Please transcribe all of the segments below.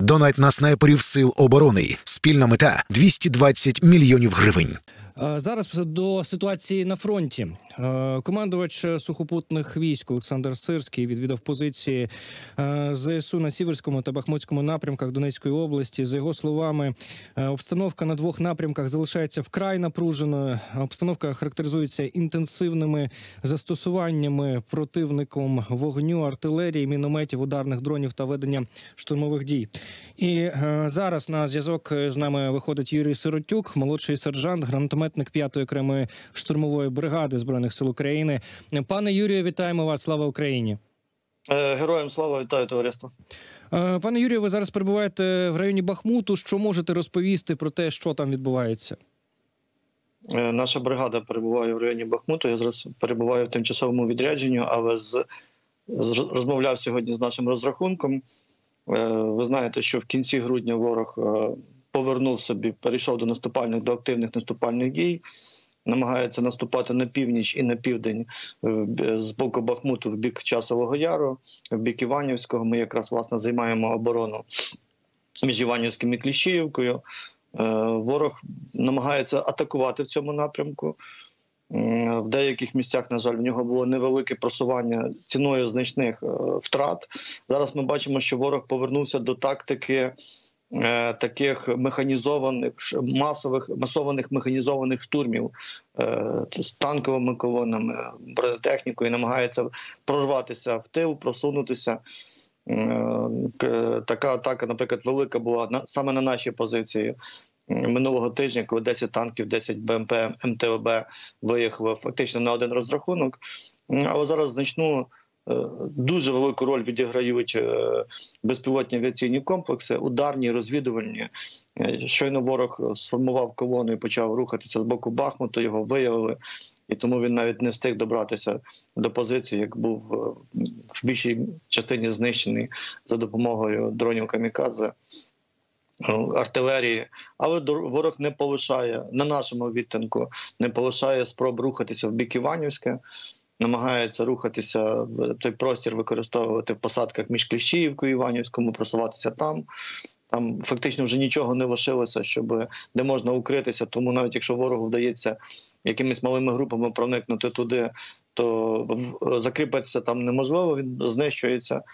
Донать на снайперів Сил оборони. Спільна мета – 220 мільйонів гривень. Зараз до ситуації на фронті. Командувач сухопутних військ Олександр Сирський відвідав позиції ЗСУ на Сіверському та Бахмутському напрямках Донецької області. За його словами, обстановка на двох напрямках залишається вкрай напруженою. Обстановка характеризується інтенсивними застосуваннями противником вогню, артилерії, мінометів, ударних дронів та ведення штурмових дій. І зараз на зв'язок з нами виходить Юрій Сиротюк, молодший сержант, гранатометник 5-ї окремої штурмової бригади Збройних сил України. Пане Юрію, вітаємо вас. Слава Україні! Героям слава, вітаю товариство. Пане Юрію, ви зараз перебуваєте в районі Бахмуту. Що можете розповісти про те, що там відбувається? Наша бригада перебуває в районі Бахмуту. Я зараз перебуваю в тимчасовому відрядженні, але розмовляв сьогодні з нашим розрахунком. Ви знаєте, що в кінці грудня ворог повернув собі, перейшов до активних наступальних дій, намагається наступати на північ і на південь з боку Бахмуту в бік Часового Яру, в бік Іванівського. Ми якраз, власне, займаємо оборону між Іванівським і Кліщіївкою. Ворог намагається атакувати в цьому напрямку. В деяких місцях, на жаль, в нього було невелике просування ціною значних втрат. Зараз ми бачимо, що ворог повернувся до тактики таких механізованих, масованих механізованих штурмів з танковими колонами, бронетехнікою, намагається прорватися в тил, просунутися. Така атака, наприклад, велика була саме на нашій позиції минулого тижня, коли 10 танків, 10 БМП, МТОБ виїхали фактично на один розрахунок. Але зараз значну, дуже велику роль відіграють безпілотні авіаційні комплекси, ударні, розвідувальні. Щойно ворог сформував колону і почав рухатися з боку Бахмуту, його виявили, і тому він навіть не встиг добратися до позиції, як був в більшій частині знищений за допомогою дронів камікадзе, артилерії. Але ворог не полишає, на нашому відтинку, не полишає спроб рухатися в бік Іванівське, намагається рухатися, той простір використовувати в посадках між Кліщіївкою і Іванівському, просуватися там. Там фактично вже нічого не лишилося, де можна укритися. Тому навіть якщо ворогу вдається якимись малими групами проникнути туди, то закріпитися там неможливо, він знищується.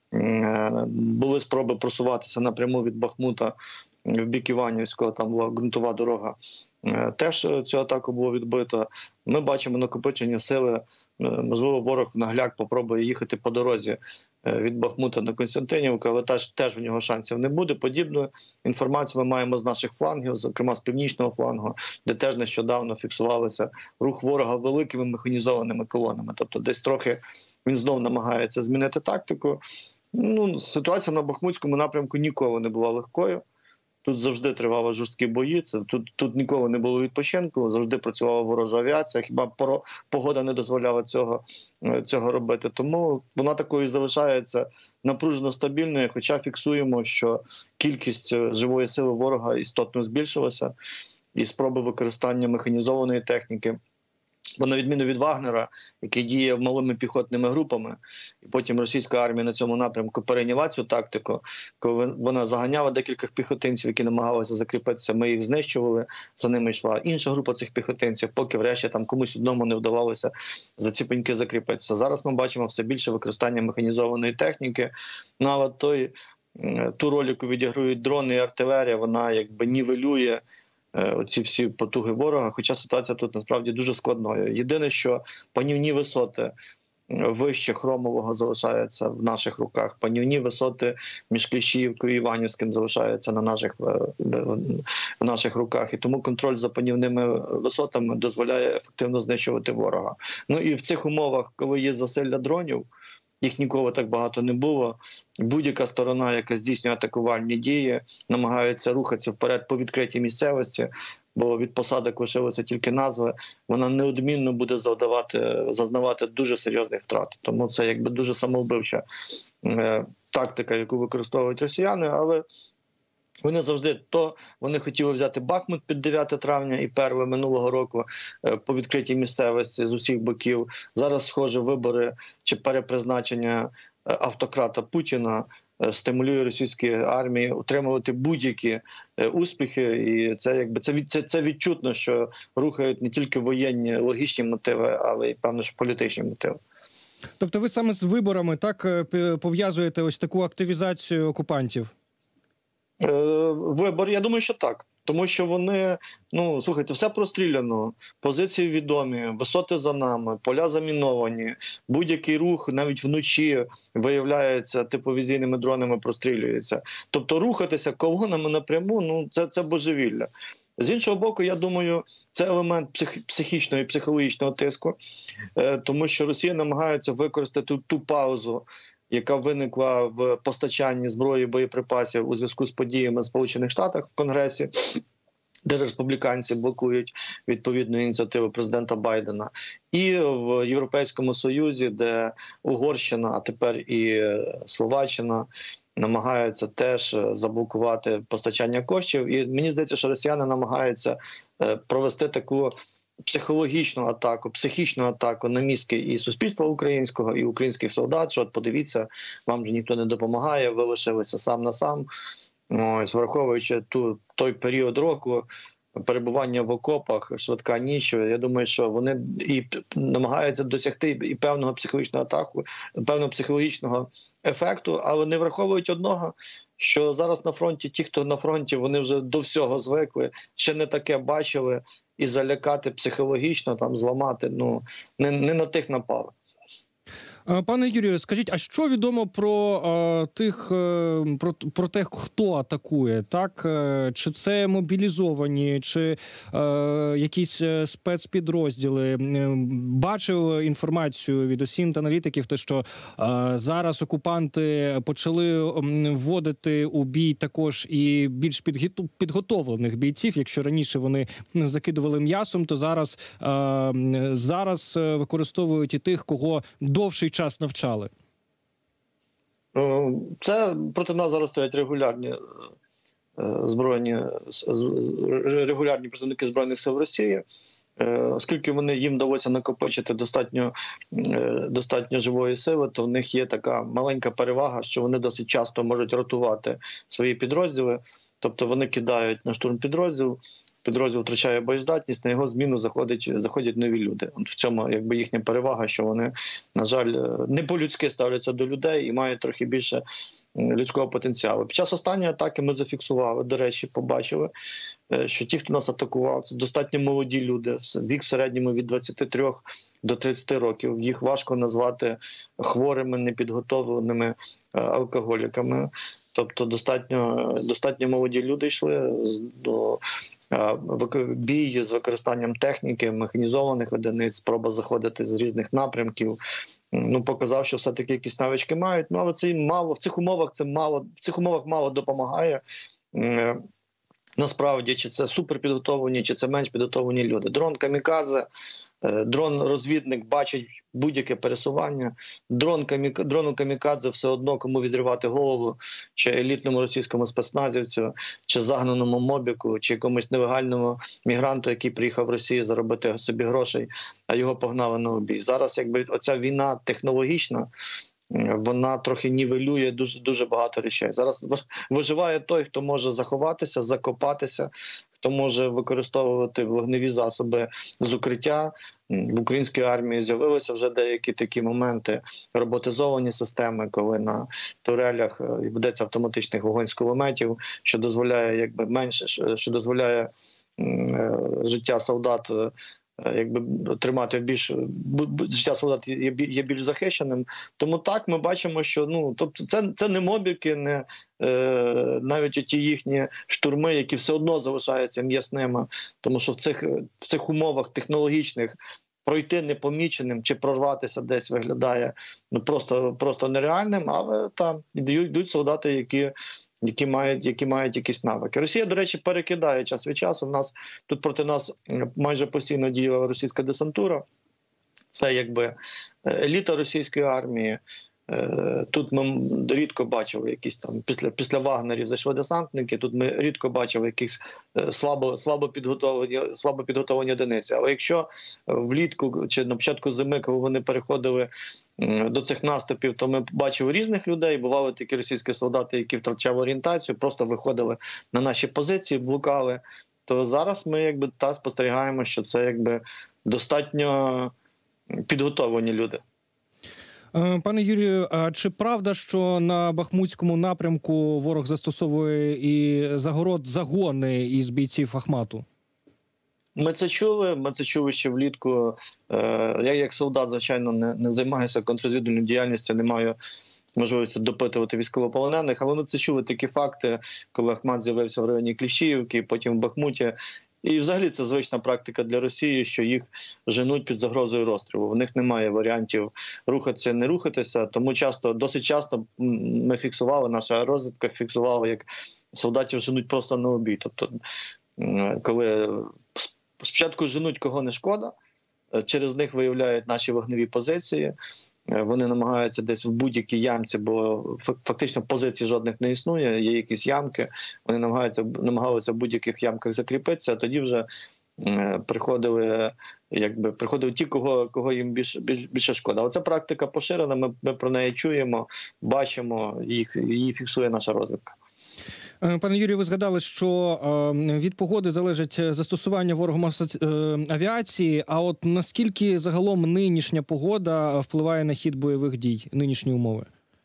Були спроби просуватися напряму від Бахмута в бік Іванівського, там була ґрунтова дорога. Теж цю атаку було відбито. Ми бачимо накопичення сили. Можливо, ворог нагляк попробує їхати по дорозі від Бахмута до Костянтинівки, але теж в нього шансів не буде. Подібну інформацію ми маємо з наших флангів, зокрема з північного флангу, де теж нещодавно фіксувалося рух ворога великими механізованими колонами. Тобто десь трохи він знов намагається змінити тактику. Ситуація на Бахмутському напрямку ніколи не була легкою. Тут завжди тривали жорсткі бої, тут ніколи не було відпочинку, завжди працювала ворожа авіація, хіба погода не дозволяла цього робити. Тому вона такою залишається напружено стабільною, хоча фіксуємо, що кількість живої сили ворога істотно збільшилася, і спроби використання механізованої техніки. Бо на відміну від Вагнера, який діє малими піхотними групами, і потім російська армія на цьому напрямку перейняла цю тактику, коли вона заганяла декілька піхотинців, які намагалися закріпитися, ми їх знищували, за ними йшла інша група цих піхотинців, поки врешті там комусь одному не вдавалося за ці пеньки закріпитися. Зараз ми бачимо все більше використання механізованої техніки, але ту роль, яку відіграють дрони і артилерія, вона якби нівелює оці всі потуги ворога, хоча ситуація тут насправді дуже складною. Єдине, що панівні висоти вище Хромового залишаються в наших руках, панівні висоти між Кліщіївкою і Іванівським залишаються в наших руках, і тому контроль за панівними висотами дозволяє ефективно знищувати ворога. І в цих умовах, коли є засилля дронів, їх ніколи так багато не було. Будь-яка сторона, яка здійснює атакувальні дії, намагається рухатися вперед по відкритій місцевості, бо від посадок лишилися тільки назви, вона неодмінно буде зазнавати дуже серйозних втрат. Тому це якби дуже самовбивча тактика, яку використовують росіяни, але вони завжди вони хотіли взяти Бахмут під 9 травня і 1 минулого року по відкритій місцевості з усіх боків. Зараз, схоже, вибори чи перепризначення автократа Путіна стимулює російські армії отримувати будь-які успіхи. І це відчутно, що рухають не тільки воєнні логічні мотиви, але й певно ж політичні мотиви. Тобто ви саме з виборами так пов'язуєте ось таку активізацію окупантів? Вибор, я думаю, що так. Тому що вони, слухайте, все простріляно, позиції відомі, висоти за нами, поля заміновані, будь-який рух навіть вночі виявляється, тепловізійними дронами прострілюється. Тобто рухатися колонами напряму, це божевілля. З іншого боку, я думаю, це елемент психічного і психологічного тиску, тому що Росія намагається використати ту паузу, яка виникла в постачанні зброї і боєприпасів у зв'язку з подіями в Сполучених Штатах в Конгресі, де республіканці блокують відповідну ініціативу президента Байдена, і в Європейському Союзі, де Угорщина, а тепер і Словаччина намагаються теж заблокувати постачання коштів. І мені здається, що росіяни намагаються провести таку психологічну атаку, психічну атаку на мізки і суспільства українського, і українських солдат, що от подивіться, вам же ніхто не допомагає, ви лишилися сам на сам. Ось, враховуючи той період року, перебування в окопах, швидка ніч, я думаю, що вони і намагаються досягти і певного психологічного атаку, певного психологічного ефекту, але не враховують одного, що зараз на фронті, ті, хто на фронті, вони вже до всього звикли, ще не таке бачили, і залякати психологічно, зламати, не на тих напали. Пане Юрію, скажіть, а що відомо про те, хто атакує? Так? Чи це мобілізовані, чи якісь спецпідрозділи? Бачив інформацію від осінт-аналітиків, що зараз окупанти почали вводити у бій також і більш підготовлених бійців. Якщо раніше вони закидували м'ясом, то зараз використовують і тих, кого довший час навчали. Це проти нас зараз стоять регулярні представники Збройних сил Росії, оскільки їм вдалося накопичити достатньо живої сили, то в них є така маленька перевага, що вони досить часто можуть ротувати свої підрозділи. Тобто вони кидають на штурм підрозділ втрачає боєздатність, на його зміну заходять нові люди. В цьому їхня перевага, що вони, на жаль, не по-людськи ставляться до людей і мають трохи більше людського потенціалу. Під час останньої атаки ми зафіксували, до речі, побачили, що ті, хто нас атакував, це достатньо молоді люди, вік в середньому від 23 до 30 років. Їх важко назвати хворими, непідготовленими алкоголіками. Тобто достатньо молоді люди йшли до бій з використанням техніки, механізованих одиниць, спроба заходити з різних напрямків. Показав, що все-таки якісь навички мають, але це мало, в цих умовах мало допомагає. Насправді, чи це суперпідготовлені, чи це менш підготовлені люди. Дрон камікадзе, дрон-розвідник бачить будь-яке пересування. Дрону камікадзе все одно, кому відривати голову, чи елітному російському спецназівцю, чи загнаному мобіку, чи якомусь нелегальному мігранту, який приїхав в Росію заробити собі грошей, а його погнали на убій. Зараз оця війна технологічна, вона трохи нівелює дуже багато речей. Зараз виживає той, хто може заховатися, закопатися, хто може використовувати вогневі засоби з укриття. В українській армії з'явилися вже деякі такі моменти, роботизовані системи, коли на турелях ведеться автоматичний вогонь з кулеметів, що дозволяє що дозволяє життя солдат тримати життя солдат є більш захищеним. Тому так, ми бачимо, що тобто це не мобіки, не навіть ті їхні штурми, які все одно залишаються м'ясними, тому що в цих умовах технологічних пройти непоміченим чи прорватися десь виглядає просто нереальним, але там йдуть солдати, які мають якісь навики. Росія, до речі, перекидає час від часу. Тут проти нас майже постійно діяла російська десантура. Це еліта російської армії. Тут ми рідко бачили якісь там після Вагнерів зайшли десантники. Тут ми рідко бачили якісь слабо підготовлені одиниці. Але якщо влітку чи на початку зими, коли вони переходили до цих наступів, то ми бачили різних людей. Бували такі російські солдати, які втрачали орієнтацію, просто виходили на наші позиції, блукали. То зараз ми спостерігаємо, що це достатньо підготовлені люди. Пане Юрію, а чи правда, що на Бахмутському напрямку ворог застосовує і загони із бійців Ахмату? Ми це чули ще влітку. Я як солдат, звичайно, не займаюся контррозвідувальною діяльністю, не маю можливості допитувати військовополонених, але ми це чули такі факти, коли Ахмат з'явився в районі Кліщіївки, потім в Бахмуті. І взагалі це звична практика для Росії, що їх женуть під загрозою розстрілу. У них немає варіантів рухатися, не рухатися, тому досить часто ми фіксували, наша розвідка фіксувала, як солдатів женуть просто на обій. Тобто, коли спочатку женуть кого не шкода, через них виявляють наші вогневі позиції, вони намагаються десь в будь-якій ямці, бо фактично позицій жодних не існує, є якісь ямки, вони намагалися в будь-яких ямках закріпитися, а тоді вже приходили ті, кого їм більше шкода. Але ця практика поширена, ми про неї чуємо, бачимо, її фіксує наша розвідка. Пане Юрію, ви згадали, що від погоди залежить застосування ворогом авіації, а от наскільки загалом нинішня погода впливає на хід бойових дій, нинішні умови?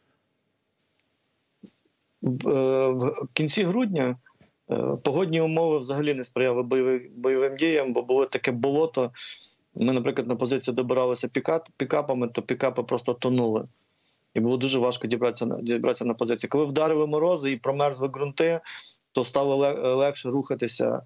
В кінці грудня погодні умови взагалі не сприяли бойовим діям, бо було таке болото. Ми, наприклад, на позицію добиралися пікапами, то пікапи просто тонули. І було дуже важко дібратися на позиції. Коли вдарили морози і промерзли ґрунти, то стало легше рухатися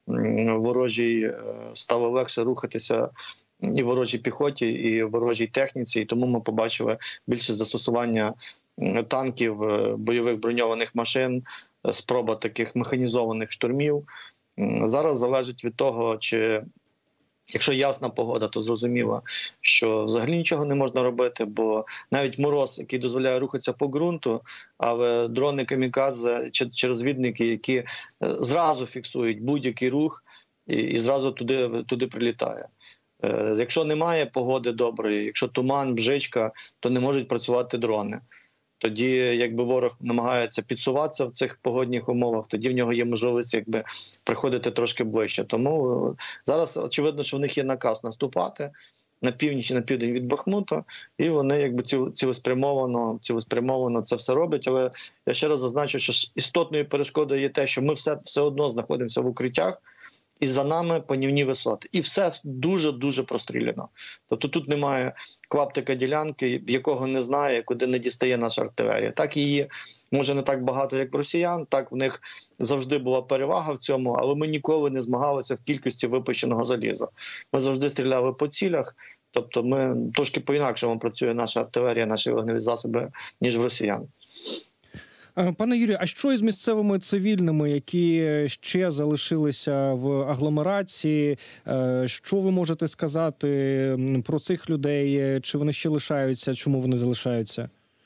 і ворожій піхоті, і ворожій техніці. І тому ми побачили більше застосування танків, бойових броньованих машин, спроба таких механізованих штурмів. Зараз залежить від того, якщо ясна погода, то зрозуміло, що взагалі нічого не можна робити, бо навіть мороз, який дозволяє рухатися по ґрунту, але дрони камікадзе чи розвідники, які зразу фіксують будь-який рух і зразу туди прилітає. Якщо немає погоди доброї, якщо туман, бжичка, то не можуть працювати дрони. Тоді, ворог намагається підсуватися в цих погодних умовах, тоді в нього є можливість приходити трошки ближче. Тому зараз очевидно, що в них є наказ наступати на північ і на південь від Бахмута, і вони цілеспрямовано це все роблять. Але я ще раз зазначу, що істотною перешкодою є те, що ми все одно знаходимося в укриттях, і за нами панівні висоти. І все дуже-дуже простріляно. Тобто тут немає клаптика ділянки, в якого не знає, куди не дістає наша артилерія. Так її, може, не так багато, як в росіян, так в них завжди була перевага в цьому, але ми ніколи не змагалися в кількості випущеного заліза. Ми завжди стріляли по цілях, тобто ми трошки по-інакшому працює наша артилерія, наші вогневі засоби, ніж в росіян. Пане Юрію, а що із місцевими цивільними, які ще залишилися в агломерації? Що ви можете сказати про цих людей? Чи вони ще лишаються? Чому вони залишаються?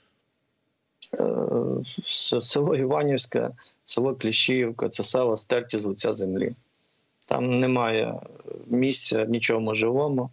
Село Іванівське, село Кліщіївка – це село стерті з лиця землі. Там немає місця нічому живому.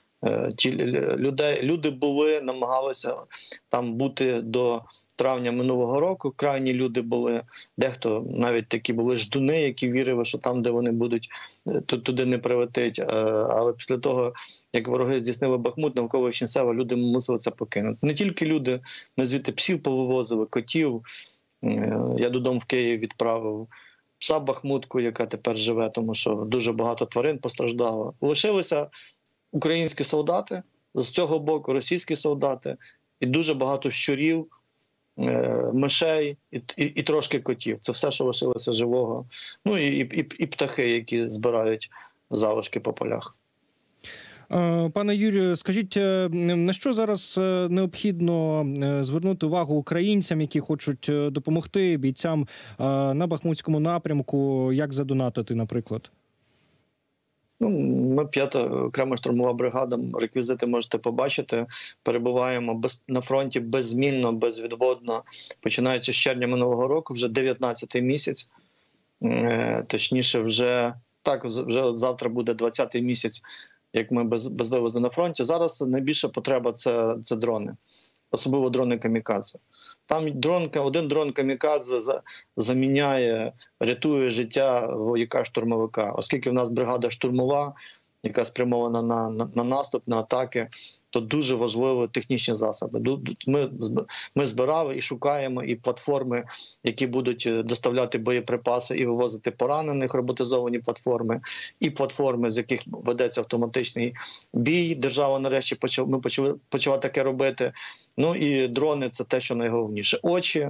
Люди намагалися там бути до травня минулого року. Крайні люди були, дехто навіть такі були ждуни, які вірили, що там, де вони будуть, туди не прилетить. Але після того, як вороги здійснили Бахмут, навколишні села, люди мусили це покинути. Не тільки люди, ми звідти псів повивозили, котів. Я додому в Київ відправив пса Бахмутку, яка тепер живе, тому що дуже багато тварин постраждало. Лишилися українські солдати, з цього боку російські солдати, і дуже багато щурів, мишей і трошки котів. Це все, що лишилося живого. Ну і птахи, які збирають залишки по полях. Пане Юрію, скажіть, на що зараз необхідно звернути увагу українцям, які хочуть допомогти бійцям на Бахмутському напрямку, як задонатити, наприклад? Ну, ми 5-та окрема штурмова бригада, реквізити можете побачити. Перебуваємо на фронті беззмінно, безвідводно, починаючи з червня минулого року, вже 19-й місяць. Точніше, вже завтра буде 20-й місяць, як ми безвивозно на фронті. Зараз найбільша потреба – це дрони, особливо дрони камікадзе. Там один дрон камікадзе заміняє, рятує життя вояка-штурмовика. Оскільки в нас бригада штурмова, яка спрямована на наступ, на атаки, то дуже важливі технічні засоби. Ми збирали і шукаємо і платформи, які будуть доставляти боєприпаси і вивозити поранених, роботизовані платформи, і платформи, з яких ведеться автоматичний бій. Держава нарешті почала таке робити. Ну і дрони – це те, що найголовніше. Очі.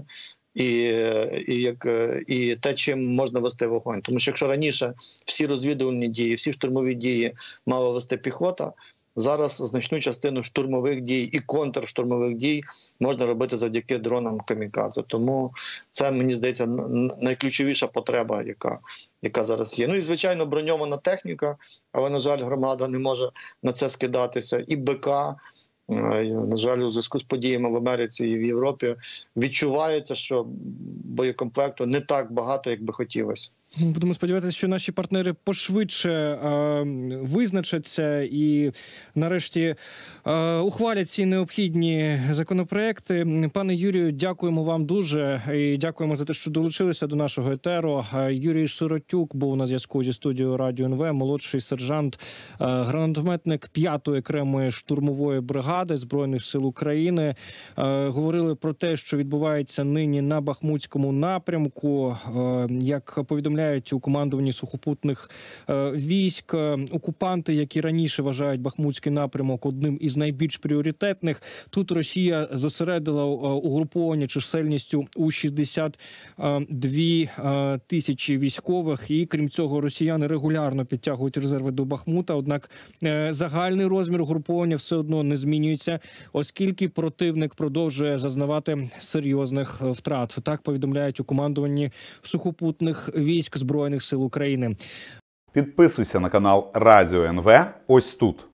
І те, чим можна вести вогонь. Тому що якщо раніше всі розвідувальні дії, всі штурмові дії мала вести піхота, зараз значну частину штурмових дій і контрштурмових дій можна робити завдяки дронам камікадзе. Тому це, мені здається, найключовіша потреба, яка зараз є. Ну і, звичайно, броньована техніка, але, на жаль, громада не може на це скидатися. І БК, на жаль, у зв'язку з подіями в Америці і в Європі відчувається, що боєкомплекту не так багато, як би хотілося. Будемо сподіватися, що наші партнери пошвидше визначаться і нарешті ухвалять ці необхідні законопроекти. Пане Юрію, дякуємо вам дуже і дякуємо за те, що долучилися до нашого етеру. Юрій Сиротюк був на зв'язку зі студією Радіо НВ, молодший сержант, гранатометник 5-ї окремої штурмової бригади Збройних сил України. Говорили про те, що відбувається нині на Бахмутському напрямку. Як повідомляють у командуванні сухопутних військ, окупанти, які раніше вважають Бахмутський напрямок одним із найбільш пріоритетних, тут Росія зосередила угруповання чисельністю у 62 тисячі військових. І, крім цього, росіяни регулярно підтягують резерви до Бахмута. Однак загальний розмір угруповання все одно не змінюється, оскільки противник продовжує зазнавати серйозних втрат. Так повідомляють у командуванні сухопутних військ Збройних сил України. Підписуйся на канал Радіо НВ ось тут.